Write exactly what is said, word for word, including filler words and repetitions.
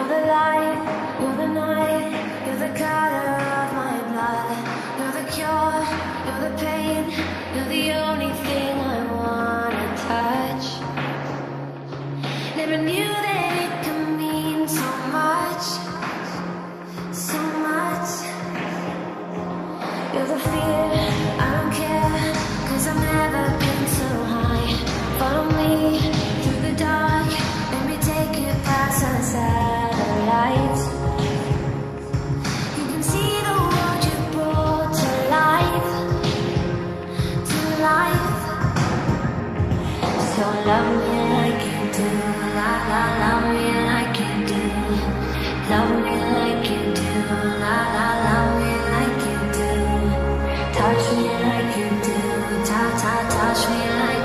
You're the light, you're the night, you're the color of my blood. You're the cure, you're the pain, you're the only thing I wanna touch. Never knew that it could mean so much, so much. You're the fear, I don't care, cause I've never been so high. Follow me through the dark, let me take you past the satellites. You can see the world you brought to life, to life. So love me like you do, la la, love me like you do. Love me like you do, la la, love me like you do. Touch me like you do, ta ta, touch me like